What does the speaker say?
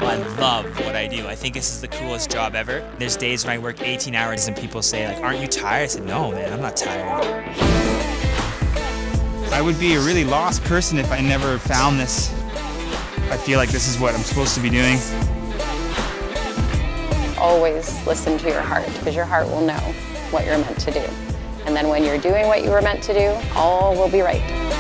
I love what I do. I think this is the coolest job ever. There's days when I work 18 hours and people say, like, aren't you tired? I said, no, man, I'm not tired. I would be a really lost person if I never found this. I feel like this is what I'm supposed to be doing. Always listen to your heart, because your heart will know what you're meant to do. And then when you're doing what you were meant to do, all will be right.